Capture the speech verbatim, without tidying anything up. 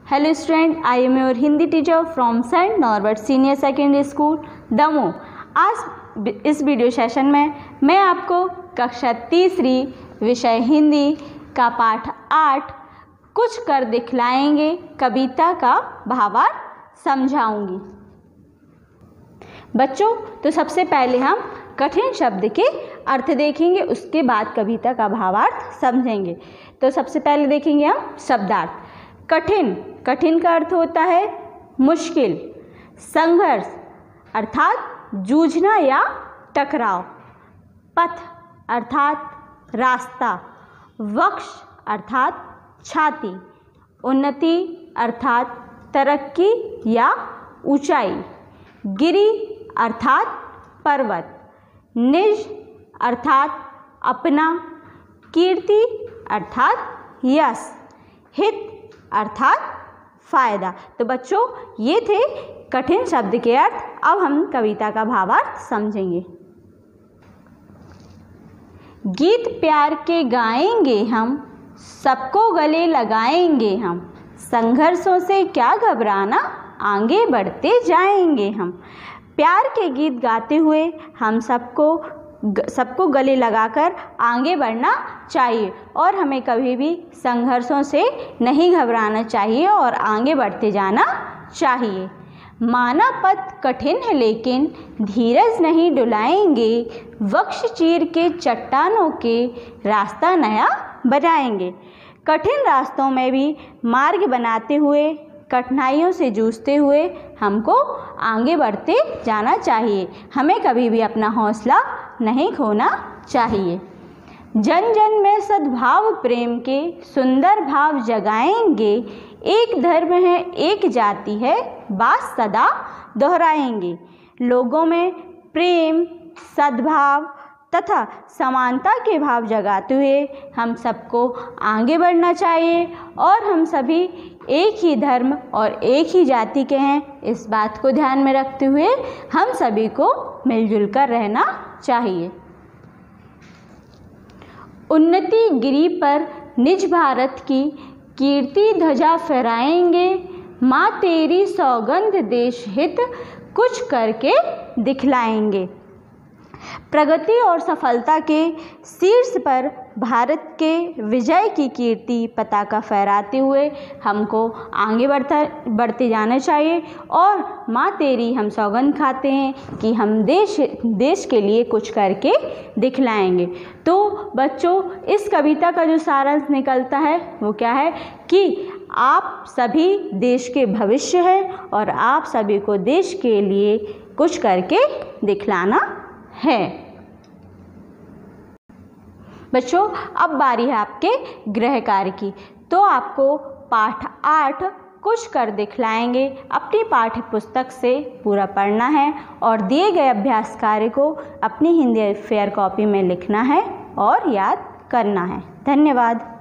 Hello student, I am your Hindi teacher from saint Norbert senior secondary school Damoh. आज इस video session में मैं आपको कक्षा तीसरी विषय हिंदी का पाठ आठ कुछ कर दिखलाएंगे कविता का भावार्थ समझाऊंगी। बच्चों, तो सबसे पहले हम कठिन शब्द के अर्थ देखेंगे, उसके बाद कविता का भावार्थ समझेंगे। तो सबसे पहले देखेंगे हम शब्दार्थ। कठिन कठिन का अर्थ होता है मुश्किल। संघर्ष अर्थात जूझना या टकराव। पथ अर्थात रास्ता। वक्ष अर्थात छाती। उन्नति अर्थात तरक्की या ऊंचाई। गिरि अर्थात पर्वत। निज अर्थात अपना। कीर्ति अर्थात यश। हित अर्थात फायदा। तो बच्चों, ये थे कठिन शब्द के अर्थ। अब हम कविता का भावार्थ समझेंगे। गीत प्यार के गाएंगे हम, सबको गले लगाएंगे हम। संघर्षों से क्या घबराना, आगे बढ़ते जाएंगे हम। प्यार के गीत गाते हुए हम सबको सबको गले लगाकर आगे बढ़ना चाहिए और हमें कभी भी संघर्षों से नहीं घबराना चाहिए और आगे बढ़ते जाना चाहिए। माना पथ कठिन है लेकिन धीरज नहीं डुलाएंगे। वक्ष चीर के चट्टानों के रास्ता नया बनाएंगे। कठिन रास्तों में भी मार्ग बनाते हुए, कठिनाइयों से जूझते हुए हमको आगे बढ़ते जाना चाहिए। हमें कभी भी अपना हौसला नहीं खोना चाहिए। जन जन में सद्भाव प्रेम के सुंदर भाव जगाएंगे। एक धर्म है, एक जाति है, बात सदा दोहराएंगे। लोगों में प्रेम, सद्भाव तथा समानता के भाव जगाते हुए हम सबको आगे बढ़ना चाहिए और हम सभी एक ही धर्म और एक ही जाति के हैं। इस बात को ध्यान में रखते हुए हम सभी को मिलजुल कर रहना चाहिए। उन्नति गिरि पर निज भारत की कीर्ति ध्वजा फहराएंगे। माँ तेरी सौगंध देश हित कुछ करके दिखलाएंगे। प्रगति और सफलता के शीर्ष पर भारत के विजय की कीर्ति पताका फहराते हुए हमको आगे बढ़ता बढ़ते जाना चाहिए और माँ तेरी हम सौगंध खाते हैं कि हम देश देश के लिए कुछ करके दिखलाएंगे। तो बच्चों, इस कविता का जो सारांश निकलता है वो क्या है कि आप सभी देश के भविष्य हैं और आप सभी को देश के लिए कुछ करके दिखलाना है। बच्चों, अब बारी है आपके गृह कार्य की। तो आपको पाठ आठ कुछ कर दिखलाएंगे अपनी पाठ्य पुस्तक से पूरा पढ़ना है और दिए गए अभ्यास कार्य को अपनी हिंदी फेयर कॉपी में लिखना है और याद करना है। धन्यवाद।